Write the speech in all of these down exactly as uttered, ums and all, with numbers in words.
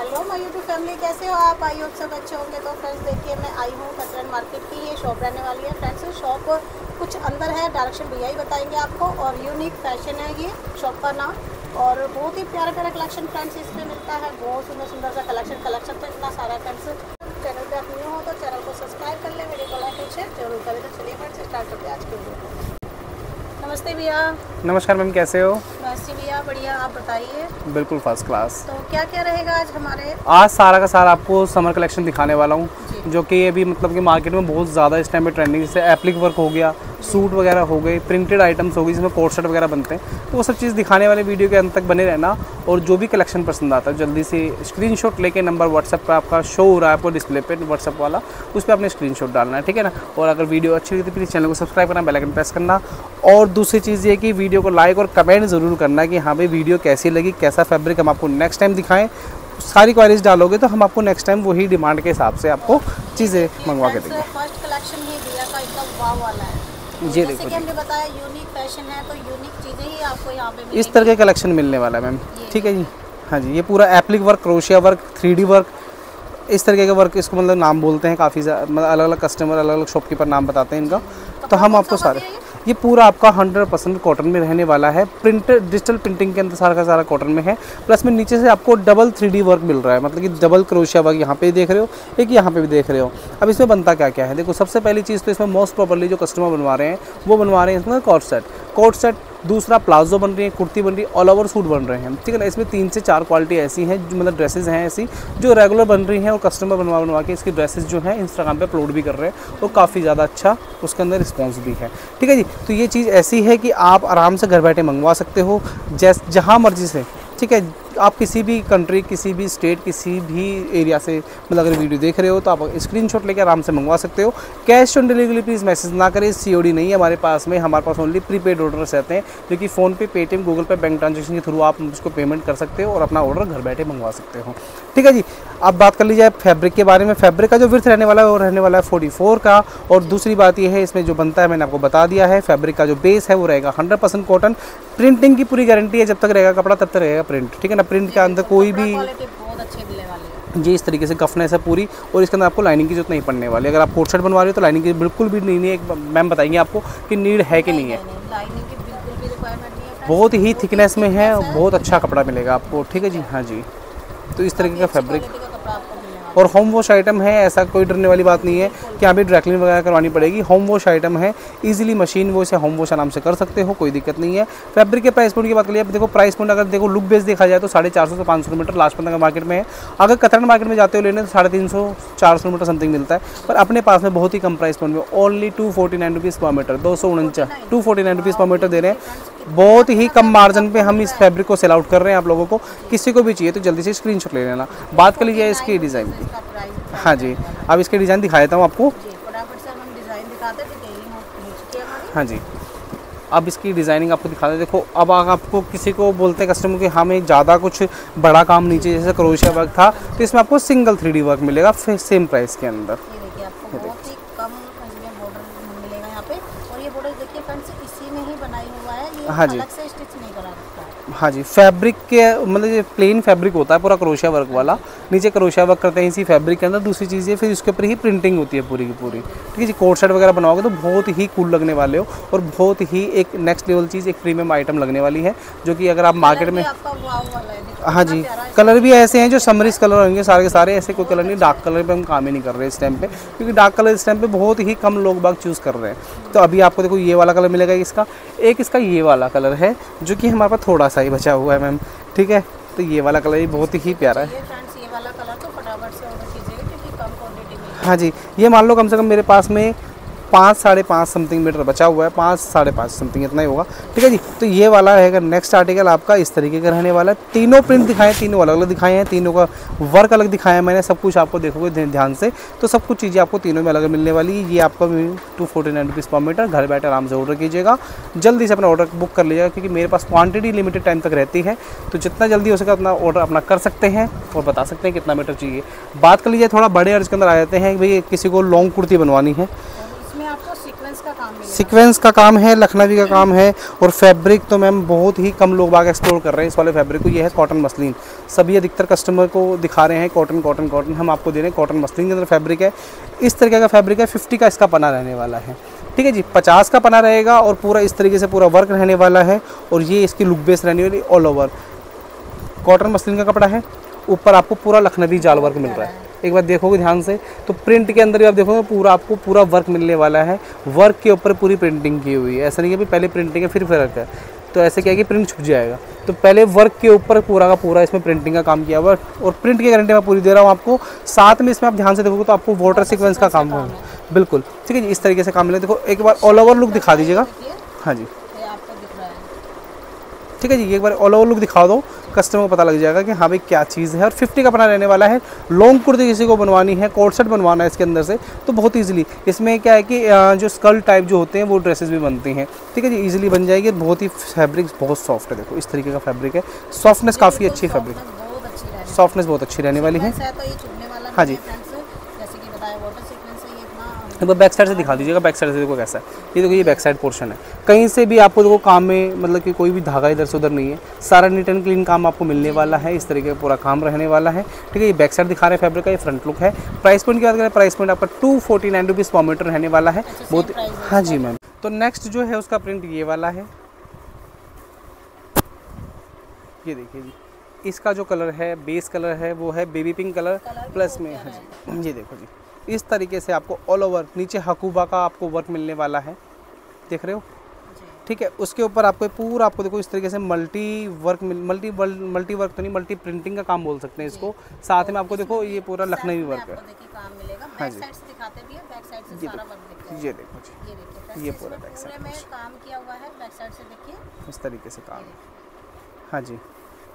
Hello my YouTube family, कैसे हो आप? आई होप सब अच्छे होंगे। तो फ्रेंड्स देखिए, मैं आई हूँ कतरन मार्केट की। ये शॉप रहने वाली है फ्रेंड्स। शॉप कुछ अंदर है, डायरेक्शन भैया ही बताएंगे आपको। और यूनिक फैशन है ये शॉप का नाम। और बहुत ही प्यारा प्यारा कलेक्शन फ्रेंड्स इसमें मिलता है। बहुत सुंदर सुंदर सा कलेक्शन कलेक्शन तो इतना सारा फ्रेंड्स। चैनल पे आप न्यू हो तो चैनल को सब्सक्राइब कर ले, वीडियो को लाइक और शेयर जरूर करें। तो चलिए फ्रेंड्स स्टार्ट करते हैं आज के वीडियो। नमस्ते भैया। नमस्कार मैम, कैसे हो? नमस्ते भैया, बढ़िया, आप बताइए। बिल्कुल फर्स्ट क्लास। तो क्या क्या रहेगा आज हमारे? आज सारा का सारा आपको समर कलेक्शन दिखाने वाला हूँ, जो कि अभी मतलब कि मार्केट में बहुत ज़्यादा इस टाइम पे ट्रेंडिंग, जैसे एप्लिक वर्क हो गया, सूट वगैरह हो गए, प्रिंटेड आइटम्स हो गई जिसमें कोट सेट वगैरह बनते हैं। तो वो सब चीज़ दिखाने वाले वीडियो के अंत तक बने रहना। और जो भी कलेक्शन पसंद आता है जल्दी से स्क्रीनशॉट लेके नंबर व्हाट्सएप पे आपका शो हो रहा है आपको डिस्प्ले पे व्हाट्सएप वाला, उस पर आपने स्क्रीनशॉट डालना है, ठीक है ना। और अगर वीडियो अच्छी लगी तो प्लीज़ चैनल को सब्सक्राइब करना, बेल आइकन प्रेस करना। और दूसरी चीज़ ये कि वीडियो को लाइक और कमेंट ज़रूर करना कि हाँ भाई वीडियो कैसी लगी, कैसा फैब्रिक हम आपको नेक्स्ट टाइम दिखाएं। सारी क्वारीज डालोगे तो हम आपको नेक्स्ट टाइम वही डिमांड के हिसाब से आपको चीज़ें मंगवा के देंगे। फर्स्ट कलेक्शन ही भैया का एकदम वाव वाला है। ये जैसे कि हमने बताया यूनिक फैशन है, तो यूनिक चीज़ें ही आपको यहाँ पे मिलेंगी। इस तरह के कलेक्शन मिलने वाला है मैम, ठीक है जी। हाँ जी, ये पूरा applique work, crochet work, three D work, इस तरीके का वर्क, इसको मतलब नाम बोलते हैं काफ़ी मतलब अलग अलग कस्टमर अलग अलग शॉपकीपर नाम बताते हैं इनका। तो हम आपको सारे, ये पूरा आपका हंड्रेड परसेंट कॉटन में रहने वाला है। प्रिंटेड डिजिटल प्रिंटिंग के अंदर सारा का सारा कॉटन में है। प्लस में नीचे से आपको डबल थ्री डी वर्क मिल रहा है, मतलब कि डबल क्रोशिया वर्क यहाँ पे देख रहे हो, एक यहाँ पे भी देख रहे हो। अब इसमें बनता क्या क्या है, देखो सबसे पहली चीज़ तो इसमें मोस्ट प्रॉपर्ली जो कस्टमर बनवा रहे हैं वो बनवा रहे हैं इसमें कोट सेट। कोट सेट, दूसरा प्लाजो बन रही है, कुर्ती बन रही है, ऑल ओवर सूट बन रहे हैं, ठीक है ना। इसमें तीन से चार क्वालिटी ऐसी हैं जो मतलब ड्रेसेस हैं ऐसी जो रेगुलर बन रही हैं, और कस्टमर बनवा बनवा के इसकी ड्रेसेस जो हैं इंस्टाग्राम पे अपलोड भी कर रहे हैं, और काफ़ी ज़्यादा अच्छा उसके अंदर रिस्पॉन्स भी है, ठीक है जी। तो ये चीज़ ऐसी है कि आप आराम से घर बैठे मंगवा सकते हो जैस जहाँ मर्जी से, ठीक है। आप किसी भी कंट्री, किसी भी स्टेट, किसी भी एरिया से मतलब अगर वीडियो देख रहे हो तो आप स्क्रीनशॉट लेकर आराम से मंगवा सकते हो। Cash on delivery please message ना करें, सीओडी नहीं है हमारे पास में। हमारे पास ओनली प्रीपेड ऑर्डर्स रहते हैं, जो कि PhonePe, Paytm, Google pay, bank transaction के थ्रू आप उसको पेमेंट कर सकते हो और अपना ऑर्डर घर बैठे मंगवा सकते हो, ठीक है जी। अब बात कर ली जाए फैब्रिक के बारे में। फैब्रिक का जो विड्थ रहने वाला है वो रहने वाला है फोर्टी फोर का। और दूसरी बात ये है, इसमें जो बनता है मैंने आपको बता दिया है। फैब्रिक का जो बेस है वो रहेगा हंड्रेड परसेंट कॉटन। प्रिंटिंग की पूरी गारंटी है, जब तक रहेगा कपड़ा तब तक रहेगा प्रिंट, ठीक है ना। प्रिंट के अंदर कोई भी बहुत अच्छे मिलने वाले हैं जी, इस तरीके से गफनेस है पूरी। और इसके अंदर आपको लाइनिंग की जरूरत नहीं पड़ने वाली। अगर आप कोट सेट बनवा रहे हो तो लाइनिंग की बिल्कुल भी नहीं है। एक मैम बताएंगे आपको कि नीड है कि नहीं है। लाइनिंग की बिल्कुल भी रिक्वायरमेंट नहीं है। बहुत ही थिकनेस में है, बहुत अच्छा कपड़ा मिलेगा आपको, ठीक है जी। हाँ जी, तो इस तरीके का फैब्रिक और होम वॉश आइटम है। ऐसा कोई डरने वाली बात नहीं है कि अभी ड्राई क्लीन वगैरह करवानी पड़ेगी। होम वॉश आइटम है, इजीली मशीन वो इसे होम वॉश आराम से कर सकते हो, कोई दिक्कत नहीं है। फैब्रिक के प्राइस पॉइंट की बात करिए, देखो प्राइस पॉइंट अगर देखो लुक बेस देखा जाए तो साढ़े चार सौ से पाँच सौ मीटर लास्ट पंद्रह मार्केट में है। अगर कतरन मार्केट में जाते हो लेने तो साढ़े तीन सौ चार सौ मीटर समथिंग मिलता है। पर अपने पास में बहुत ही कम प्राइस पॉइंट में only two forty nine rupees per metre, दो सौ उनचास two forty nine rupees per metre दे रहे हैं। बहुत ही कम मार्जिन पे हम इस फैब्रिक को सेल आउट कर रहे हैं आप लोगों को। किसी को भी चाहिए तो जल्दी से स्क्रीनशॉट ले लेना। बात कर लीजिए इसकी डिज़ाइन की। हाँ जी, अब इसके डिज़ाइन दिखा देता हूँ आपको। हाँ जी, अब इसकी डिज़ाइनिंग आपको दिखा दें। देखो अब आपको किसी को बोलते हैं कस्टमर कि हमें ज़्यादा कुछ बड़ा काम नीचे जैसे क्रोशिया वर्क था, तो इसमें आपको सिंगल थ्री डी वर्क मिलेगा फिर सेम प्राइस के अंदर। ये देखिए आपको बहुत ही कम इसमें बॉर्डर मिलेगा यहाँ पे। और ये बॉर्डर देखिए फ्रेंड्स इसी में ही बनाई हुआ है, ये हाँ जी, अलग से स्टिच नहीं करा सकता है। हाँ जी, फैब्रिक के मतलब ये प्लेन फैब्रिक होता है पूरा क्रोशिया वर्क वाला, नीचे क्रोशिया वर्क करते हैं इसी फैब्रिक के अंदर। दूसरी चीज़ ये फिर इसके ऊपर ही प्रिंटिंग होती है पूरी की पूरी, ठीक है जी। कोट सेट वगैरह बनवाओगे तो बहुत ही कूल लगने वाले हो, और बहुत ही एक नेक्स्ट लेवल चीज़, एक प्रीमियम आइटम लगने वाली है, जो कि अगर आप मार्केट में, हाँ जी, कलर भी ऐसे हैं जो समरिस कलर होंगे सारे के सारे। ऐसे कोई कलर नहीं, डार्क कलर पे हम काम ही नहीं कर रहे इस टाइम पे, क्योंकि डार्क कलर इस टाइम पे बहुत ही कम लोग बाग चूज़ कर रहे हैं। तो अभी आपको देखो ये वाला कलर मिलेगा इसका, एक इसका ये वाला कलर है जो कि हमारे पास थोड़ा सा ही बचा हुआ है मैम, ठीक है। तो ये वाला कलर ही बहुत ही प्यारा है। ये वाला कलर तो फटाफट से ऑर्डर कीजिएगा क्योंकि कम क्वांटिटी में। हाँ जी, ये मान लो कम से कम मेरे पास में पाँच साढ़े पाँच समथिंग मीटर बचा हुआ है, पाँच साढ़े पाँच समथिंग इतना ही होगा, ठीक है जी। तो ये वाला रहेगा नेक्स्ट आर्टिकल आपका इस तरीके का रहने वाला है। तीनों प्रिंट दिखाए, तीनों अलग अलग दिखाए हैं, तीनों का वर्क अलग दिखाया है मैंने। सब कुछ आपको देखोगे ध्यान से तो सब कुछ चीज़ें आपको तीनों में अलग मिलने वाली है। ये आपका two forty nine rupees per metre, घर बैठे आराम से ऑर्डर कीजिएगा, जल्दी से अपना ऑर्डर बुक कर लीजिएगा, क्योंकि मेरे पास क्वान्टिटी लिमिटेड टाइम तक रहती है। तो जितना जल्दी हो सके उतना ऑर्डर अपना कर सकते हैं और बता सकते हैं कितना मीटर चाहिए। बात कर लीजिए थोड़ा बड़े अर्ज के अंदर आ जाते हैं, भाई किसी को लॉन्ग कुर्ती बनवानी है, आपको सीक्वेंस का काम मिलेगा। सीक्वेंस का काम है, लखनवी का काम है। और फैब्रिक तो मैम बहुत ही कम लोग बाग एक्सप्लोर कर रहे हैं इस वाले फैब्रिक को। ये है कॉटन मसलिन, सभी अधिकतर कस्टमर को दिखा रहे हैं कॉटन कॉटन कॉटन, हम आपको दे रहे हैं कॉटन मसलिन के अंदर फैब्रिक है। इस तरीके का फैब्रिक है, फिफ्टी का इसका पना रहने वाला है, ठीक है जी। पचास का पना रहेगा और पूरा इस तरीके से पूरा वर्क रहने वाला है। और ये इसकी लुक बेस रहने वाली ऑल ओवर कॉटन मसलिन का कपड़ा है। ऊपर आपको पूरा लखनवी जाल वर्क मिल रहा है। एक बार देखोगे ध्यान से तो प्रिंट के अंदर भी आप देखोगे पूरा आपको पूरा वर्क मिलने वाला है। वर्क के ऊपर पूरी प्रिंटिंग की हुई है, ऐसा नहीं है कि पहले प्रिंटिंग है फिर वर्क है, तो ऐसे क्या है कि प्रिंट छूट जाएगा। तो पहले वर्क के ऊपर पूरा का पूरा इसमें प्रिंटिंग का काम किया हुआ और प्रिंट की गारंटी मैं पूरी दे रहा हूँ आपको। साथ में इसमें आप ध्यान से देखोगे तो आपको वाटर सीक्वेंस का काम होगा, बिल्कुल ठीक है जी। इस तरीके से काम मिले। देखो एक बार ऑल ओवर लुक दिखा दीजिएगा। हाँ जी ठीक है जी, एक बार ऑल ओवर लुक दिखा दो, कस्टमर को पता लग जाएगा कि हाँ भाई क्या चीज़ है। और फिफ्टी का पना रहने वाला है। लॉन्ग कुर्ती किसी को बनवानी है, कोट सेट बनवाना है इसके अंदर से, तो बहुत इजीली इसमें क्या है कि जो स्कल टाइप जो होते हैं वो ड्रेसेस भी बनती हैं, ठीक है जी, इजीली बन जाएगी। बहुत ही फैब्रिक बहुत सॉफ्ट है, देखो इस तरीके का फैब्रिक है। सॉफ्टनेस काफ़ी अच्छी फैब्रिक, सॉफ्टनेस बहुत अच्छी रहने वाली है। हाँ जी, एक बार बैक साइड से दिखा दीजिएगा। बैक साइड से देखो कैसा है, ये देखो ये बैक साइड पोर्शन है। कहीं से भी आपको देखो काम में मतलब कि कोई भी धागा इधर से उधर नहीं है, सारा नीट एंड क्लीन काम आपको मिलने वाला है। इस तरीके का पूरा काम रहने वाला है, ठीक है। ये बैक साइड दिखा रहे हैं फैब्रिक का, ये फ्रंट लुक है। प्राइस पॉइंट की बात करें, प्राइस पॉइंट आपका two forty nine rupees per metre रहने वाला है। बहुत हाँ जी मैम। तो नेक्स्ट जो है उसका प्रिंट ये वाला है, ये देखिए जी। इसका जो कलर है बेस कलर है वो है बेबी पिंक कलर प्लस में, हाँ जी ये देखो जी। इस तरीके से आपको ऑल ओवर नीचे हकूबा का आपको वर्क मिलने वाला है, देख रहे हो, ठीक है। उसके ऊपर आपको पूरा आपको देखो इस तरीके से multi work multi multi work तो नहीं, मल्टी प्रिंटिंग का काम बोल सकते हैं इसको। साथ में आपको देखो ये पूरा लखनवी वर्क है। हाँ जी ये देखो जी, ये पूरा बैक साइड में काम किया हुआ है। बैक साइड से देखिए इस तरीके से काम है। हाँ जी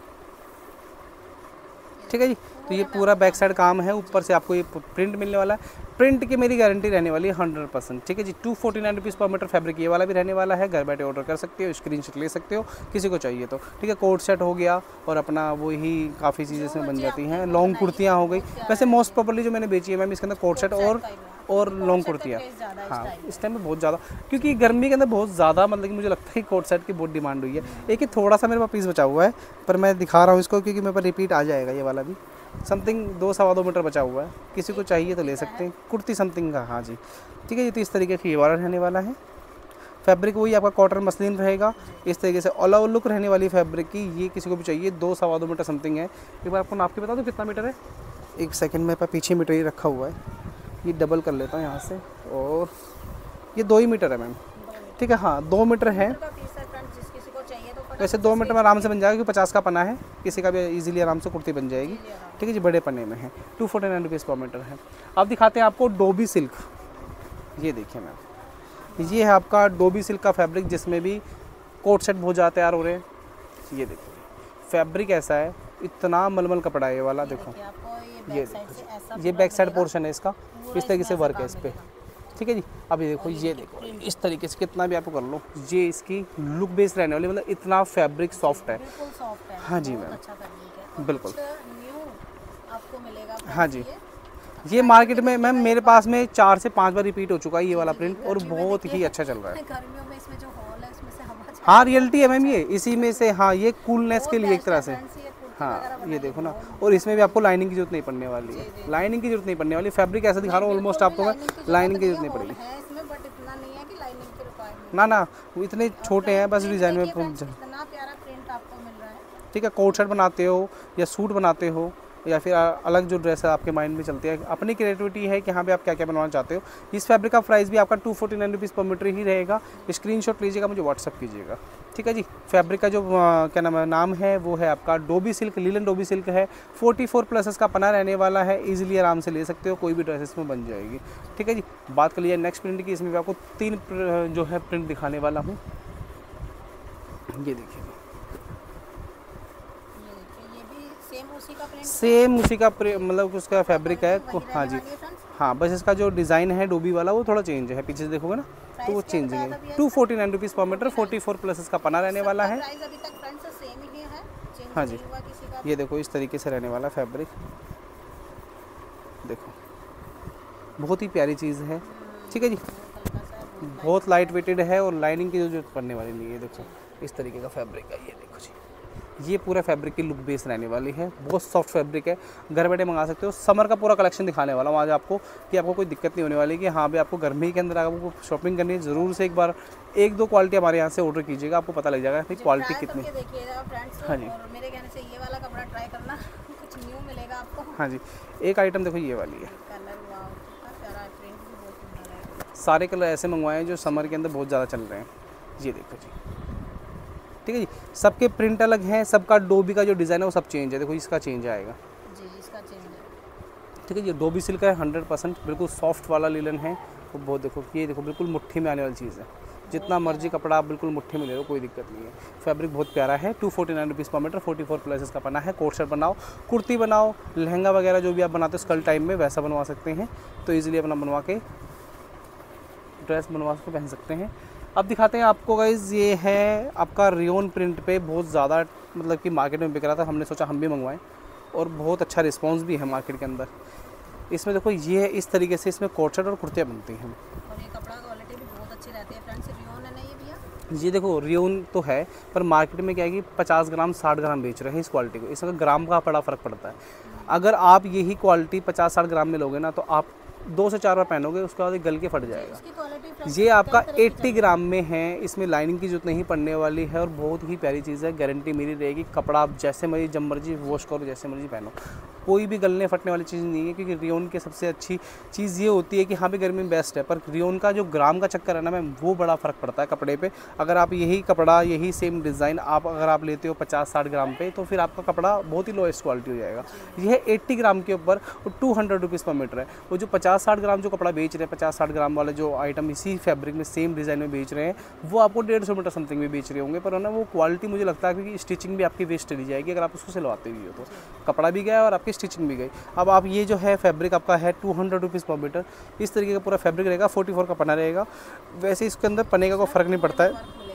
ठीक है जी। तो ये पूरा बैक साइड काम है। ऊपर से आपको ये प्रिंट मिलने वाला है। प्रिंट की मेरी गारंटी रहने वाली है हंड्रेड परसेंट, ठीक है जी। Two forty nine rupees per metre fabric ये वाला भी रहने वाला है। घर बैठे ऑर्डर कर सकते हो, स्क्रीनशॉट ले सकते हो किसी को चाहिए तो, ठीक है। कोट सेट हो गया और अपना वही काफ़ी चीज़ें इसमें बन जाती हैं। लॉन्ग कुर्तियाँ हो गई, वैसे मोस्ट प्रॉपर्ली जो मैंने बेची है मैम इसके अंदर कोट सेट और और लॉन्ग कुर्तियाँ। हाँ इस टाइम में बहुत ज़्यादा, क्योंकि गर्मी के अंदर बहुत ज़्यादा मतलब कि मुझे लगता है कि कोट सेट की बहुत डिमांड हुई है। एक ही थोड़ा सा मेरे पास पीस बचा हुआ है, पर मैं दिखा रहा हूँ इसको क्योंकि मेरे पास रिपीट आ जाएगा ये वाला भी। समथिंग दो सवा दो मीटर बचा हुआ है, किसी को चाहिए तो ले सकते हैं। कुर्ती समथिंग का, हाँ जी ठीक है जी। तो इस तरीके की ये वाला रहने वाला है। फैब्रिक वही आपका कॉटन मसलिन रहेगा। इस तरीके से ऑल ओवर लुक रहने वाली फैब्रिक की, ये किसी को भी चाहिए दो सवा दो मीटर समथिंग है। एक बार आपको नाप के बता दो कितना मीटर है। एक सेकंड में पास पीछे मीटर ही रखा हुआ है, ये डबल कर लेता हूँ यहाँ से, और ये दो ही मीटर है मैम, ठीक है। हाँ दो मीटर है, वैसे दो मीटर में आराम से बन जाएगा क्योंकि पचास का पना है, किसी का भी इजीली आराम से कुर्ती बन जाएगी, ठीक है जी। बड़े पन्ने में है। Two forty nine rupees per metre है। अब दिखाते हैं आपको डोबी सिल्क, ये देखिए मैम, ये है आपका डोबी सिल्क का फैब्रिक जिसमें भी कोट सेट बहुत ज़्यादा तैयार हो रहे हैं। ये देखो फैब्रिक ऐसा है, इतना मलमल कपड़ा है ये वाला, देखो ये देखो ये बैक साइड पोर्शन है इसका, इस तरीके से वर्क है इस पर, ठीक है जी। अब ये देखो ये देखो इस तरीके से कितना भी आपको कर लो, ये इसकी लुक बेस रहने वाली, मतलब इतना फैब्रिक सॉफ्ट है। हाँ जी मैम बिल्कुल आपको मिलेगा। हाँ जी ये मार्केट में मैम मेरे पास में चार से पांच बार रिपीट हो चुका है ये वाला प्रिंट और बहुत ही अच्छा चल रहा है। हाँ रियलिटी है मैम ये, इसी में से हाँ ये कूलनेस के लिए एक तरह से। हाँ ये देखो ना, और इसमें भी आपको लाइनिंग की जरूरत नहीं पड़ने वाली है, लाइनिंग की जरूरत नहीं पड़ने वाली। फैब्रिक ऐसा दिखा रहा हूँ ऑलमोस्ट आपको मैं, लाइनिंग की जरूरत नहीं पड़ेगी। ना ना वो इतने छोटे हैं बस डिजाइन में, ठीक है। कोट सेट बनाते हो या सूट बनाते हो या फिर अलग जो ड्रेस है आपके माइंड में चलती है, अपनी क्रिएटिविटी है कि हाँ पे आप क्या क्या बनवाना चाहते हो। इस फैब्रिक का प्राइस भी आपका two forty nine rupees per metre ही रहेगा। स्क्रीनशॉट लीजिएगा, मुझे व्हाट्सअप कीजिएगा, ठीक है जी। फैब्रिक का जो आ, क्या नाम है नाम है वो है आपका dobby silk, linen dobby silk है। फोर्टी फोर प्लस इसका पना रहने वाला है, ईजिली आराम से ले सकते हो, कोई भी ड्रेस इसमें बन जाएगी, ठीक है जी। बात कर लीजिए नेक्स्ट प्रिंट की, इसमें भी आपको तीन जो है प्रिंट दिखाने वाला हूँ। ये देखिए सेम उसी का मतलब उसका फैब्रिक है। हाँ जी हाँ, बस इसका जो डिज़ाइन है डोबी वाला वो थोड़ा चेंज है, पीछे से देखोगे ना तो वो चेंज है। Two forty nine rupees per metre, forty four plus इसका पना रहने वाला है। हाँ जी ये देखो इस तरीके से रहने वाला फैब्रिक, देखो बहुत ही प्यारी चीज़ है, ठीक है जी। बहुत लाइट वेटेड है और लाइनिंग की जरूरत पड़ने वाली नहीं है। देखो इस तरीके का फैब्रिक है ये, देखो जी ये पूरा फैब्रिक की लुक बेस रहने वाली है। बहुत सॉफ्ट फैब्रिक है, घर बैठे मंगा सकते हो। समर का पूरा कलेक्शन दिखाने वाला हूँ आज आपको कि आपको कोई दिक्कत नहीं होने वाली कि हाँ भाई आपको गर्मी के अंदर आपको शॉपिंग करनी है, ज़रूर से एक बार एक दो क्वालिटी हमारे यहाँ से ऑर्डर कीजिएगा, आपको पता लग जाएगा कि क्वालिटी कितनी। हाँ जी, और मेरे कहने से ये वाला कपड़ा ट्राई करना, कुछ न्यू मिलेगा आपको। हाँ जी, एक आइटम देखो ये वाली है, कलर वाओ कितना प्यारा है, प्रिंट भी बहुत सुंदर है। सारे कलर ऐसे मंगवाए हैं जो समर के अंदर बहुत ज़्यादा चल रहे हैं। ये देखो जी, ठीक है जी, सबके प्रिंट अलग हैं, सबका डोबी का जो डिज़ाइन है वो सब चेंज है। देखो इसका चेंज आएगा जी, इसका चेंज है। ठीक है जी, डोबी सिल्क है हंड्रेड परसेंट, बिल्कुल सॉफ्ट वाला लिलन है वो। बहुत देखो ये देखो बिल्कुल मुट्ठी में आने वाली चीज़ है, जितना मर्जी कपड़ा आप बिल्कुल मुट्ठी में ले लो कोई दिक्कत नहीं है। फैब्रिक बहुत प्यारा है, two forty nine rupees per metre, forty four plus इसका पना है। कोट शर्ट बनाओ, कुर्ती बनाओ, लहंगा वगैरह जो भी आप बनाते हो स्कल टाइम में वैसा बनवा सकते हैं, तो ईजिली अपना बनवा के ड्रेस बनवा के पहन सकते हैं। अब दिखाते हैं आपको गाइज़, ये है आपका रियोन प्रिंट पे बहुत ज़्यादा मतलब कि मार्केट में बिक रहा था, हमने सोचा हम भी मंगवाएं और बहुत अच्छा रिस्पांस भी है मार्केट के अंदर। इसमें देखो ये है इस तरीके से इसमें कोट शर्ट और कुर्तियाँ बनती हैं और ये कपड़ा क्वालिटी भी बहुत अच्छी रहती है फ्रेंड्स। रियोन है ना ये भैया? ये देखो रियोन तो है पर मार्केट में क्या है कि पचास ग्राम साठ ग्राम बेच रहे हैं इस क्वालिटी को, इसमें ग्राम का बड़ा फ़र्क पड़ता है। अगर आप यही क्वालिटी पचास साठ ग्राम में लोगे ना तो आप दो से चार बार पहनोगे उसके बाद गल के फट जाएगा। ये आपका अस्सी ग्राम में है, इसमें लाइनिंग की जरूरत नहीं पड़ने वाली है और बहुत ही प्यारी चीज़ है, गारंटी मेरी रहेगी। कपड़ा आप जैसे मर्जी जब मर्जी वॉश करो, जैसे मर्जी पहनो, कोई भी गलने फटने वाली चीज़ नहीं है। क्योंकि रियोन की सबसे अच्छी चीज़ ये होती है कि हाँ भी गर्मी में बेस्ट है, पर रियोन का जो ग्राम का चक्कर है ना मैम वो बड़ा फ़र्क पड़ता है कपड़े पे। अगर आप यही कपड़ा यही सेम डिज़ाइन आप अगर आप लेते हो पचास साठ ग्राम पे तो फिर आपका कपड़ा बहुत ही लोएस्ट क्वालिटी हो जाएगा। यह अस्सी ग्राम के ऊपर two hundred rupees per metre है। वो जो पचास साठ ग्राम जो कपड़ा बेच रहे हैं, पचास साठ ग्राम वाले जो आइटम इसी फैब्रिक में सेम डिज़ाइन में बेच रहे हैं, वो आपको डेढ़ सौ मीटर समथिंग में बेच रहे होंगे, पर ना वो क्वालिटी मुझे लगता है कि स्टिचिंग भी आपकी वेस्ट चली जाएगी अगर आप उसको सिलवाते भी हो तो। कपड़ा भी गया और आपकी स्टिचिंग भी गई। अब आप ये जो है फैब्रिक आपका है two hundred rupees per metre, इस तरीके का पूरा फैब्रिक रहेगा, फोर्टी फोर का पना रहेगा। वैसे इसके अंदर पने का कोई फ़र्क नहीं पड़ता है।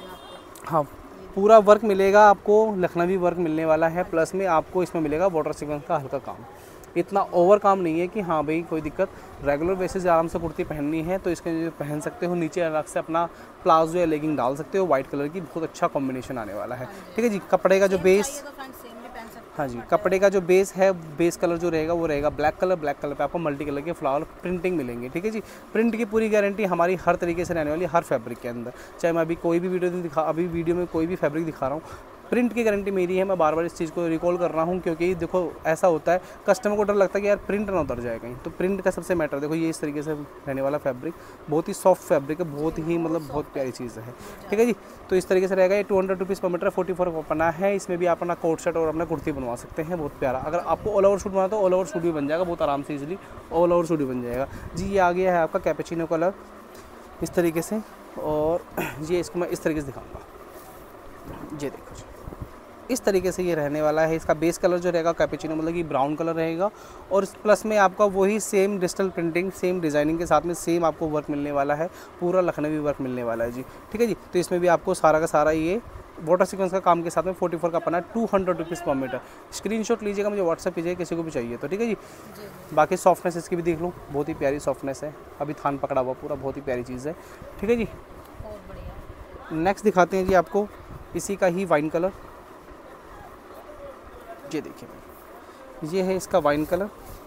हाँ, पूरा वर्क मिलेगा आपको, लखनवी वर्क मिलने वाला है, प्लस में आपको इसमें मिलेगा वाटर सीक्वेंस का हल्का काम। इतना ओवर काम नहीं है कि हाँ भाई कोई दिक्कत, रेगुलर बेसिस आराम से कुर्ती पहननी है तो इसके पहन सकते हो। नीचे अलग से अपना प्लाजो या लेगिंग डाल सकते हो, वाइट कलर की बहुत अच्छा कॉम्बिनेशन आने वाला है। ठीक है जी, कपड़े का जो बेस, हाँ जी, कपड़े का जो बेस है, बेस कलर जो रहेगा वो रहेगा ब्लैक कलर। ब्लैक कलर पे आपको मल्टी कलर के फ्लावर प्रिंटिंग मिलेंगे। ठीक है जी, प्रिंट की पूरी गारंटी हमारी हर तरीके से रहने वाली है, हर फैब्रिक के अंदर। चाहे मैं अभी कोई भी वीडियो दिखा अभी वीडियो में कोई भी फैब्रिक दिखा रहा हूँ, प्रिंट की गारंटी मेरी है। मैं बार बार इस चीज़ को रिकॉल कर रहा हूँ क्योंकि देखो ऐसा होता है कस्टमर को डर लगता है कि यार प्रिंट ना उतर जाए कहीं, तो प्रिंट का सबसे मैटर। देखो ये इस तरीके से रहने वाला फैब्रिक बहुत ही सॉफ्ट फैब्रिक है, बहुत ही मतलब बहुत प्यारी चीज़ है। ठीक है जी, तो इस तरीके से रहेगा। ये two hundred rupees per metre, forty four पना है। इसमें भी आप अपना कोट शर्ट और अपना कुर्ती बनवा सकते हैं, बहुत प्यारा। अगर आपको ऑल ओवर शूट बनवा तो ऑल ओवर शूट भी बन जाएगा बहुत आराम से, इजीली ऑल ओवर शूट भी बन जाएगा जी। ये आ गया है आपका कैपेचिनो कलर इस तरीके से, और ये इसको मैं इस तरीके से दिखाऊंगा। ये देखो जी, इस तरीके से ये रहने वाला है। इसका बेस कलर जो रहेगा कैपेचिनो मतलब कि ब्राउन कलर रहेगा, और प्लस में आपका वही same digital printing same designing के साथ में सेम आपको वर्क मिलने वाला है, पूरा लखनवी वर्क मिलने वाला है जी। ठीक है जी, तो इसमें भी आपको सारा का सारा ये वाटर सीक्वेंस का काम के साथ में फोर्टी फोर का पना two hundred rupees per metre. Screenshot लीजिएगा, मुझे व्हाट्सअप कीजिएगा किसी को भी चाहिए तो। ठीक है जी, बाकी सॉफ्टनेस इसकी भी देख लो, बहुत ही प्यारी सॉफ्टनेस है, अभी थान पकड़ा हुआ पूरा, बहुत ही प्यारी चीज़ है। ठीक है जी, नेक्स्ट दिखाते हैं जी आपको इसी का ही वाइन कलर। ये देखिए, ये है इसका वाइन कलर।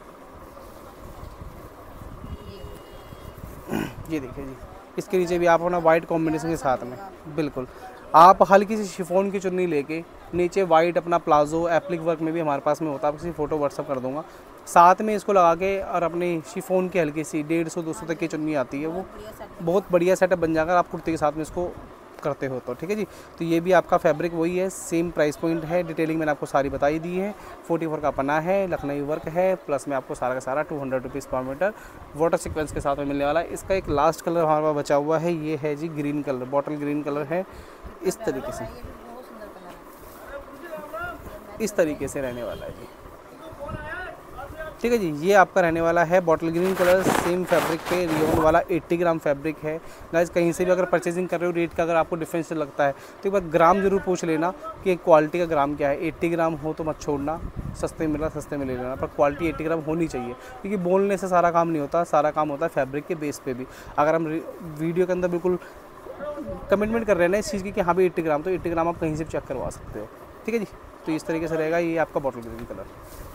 ये देखिए जी, इसके नीचे भी आप अपना वाइट कॉम्बिनेशन के साथ में बिल्कुल आप हल्की सी शिफॉन की चुन्नी लेके नीचे वाइट अपना प्लाजो, एप्लिक वर्क में भी हमारे पास में होता है, आपको फ़ोटो व्हाट्सअप कर दूंगा। साथ में इसको लगा के और अपनी शिफॉन की हल्की सी डेढ़ सौ दो सौ तक की चुन्नी आती है, वो बहुत बढ़िया सेटअप बन जाएगा आप कुर्ती के साथ में इसको करते हो तो। ठीक है जी, तो ये भी आपका फैब्रिक वही है, सेम प्राइस पॉइंट है। डिटेलिंग मैंने आपको सारी बताई दी है। फोर्टी फोर का पना है, लखनवी वर्क है, प्लस में आपको सारा का सारा two hundred rupees per metre water sequence के साथ में मिलने वाला है। इसका एक लास्ट कलर हमारे पास बचा हुआ है, ये है जी green colour, bottle green colour है। इस तरीके से इस तरीके से रहने वाला है जी। ठीक है जी। ये आपका रहने वाला है bottle green colour, same fabric पे रियोन वाला अस्सी ग्राम फैब्रिक है। गाइस कहीं से भी अगर परचेजिंग कर रहे हो रेट का अगर आपको डिफरेंस लगता है तो एक बार ग्राम जरूर पूछ लेना कि क्वालिटी का ग्राम क्या है। अस्सी ग्राम हो तो मत छोड़ना, सस्ते मिल रहा सस्ते में ले लेना, पर क्वालिटी अस्सी ग्राम होनी चाहिए, क्योंकि बोलने से सारा काम नहीं होता, सारा काम होता है फैब्रिक के बेस पे भी। अगर हम वीडियो के अंदर बिल्कुल कमिटमेंट कर रहे हैं ना इस चीज़ की कि हाँ भी अस्सी ग्राम, तो अस्सी ग्राम आप कहीं से भी चेक करवा सकते हो। ठीक है जी। तो इस तरीके से रहेगा ये आपका बॉटल ग्रीन कलर।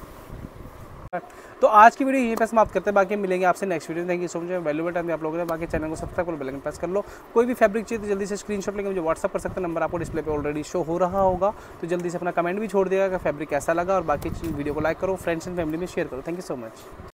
तो आज की वीडियो यहीं पे समाप्त करते हैं, बाकी मिलेंगे आपसे next video. Thank you so much, valuable time आप लोगों ने। बाकी चैनल को सब्सक्राइब करो, बेल आइकन प्रेस कर लो। कोई भी फैब्रिक चाहिए तो जल्दी से स्क्रीनशॉट लेके मुझे व्हाट्सअप कर सकते हैं, नंबर आपको डिस्प्ले पे ऑलरेडी शो हो रहा होगा। तो जल्दी से अपना कमेंट भी छोड़ दिएगा कि फैब्रिक कैसा लगा, और बाकी वीडियो को लाइक करो, फ्रेंड्स एंड फैमिली में शेयर करो। Thank you so much.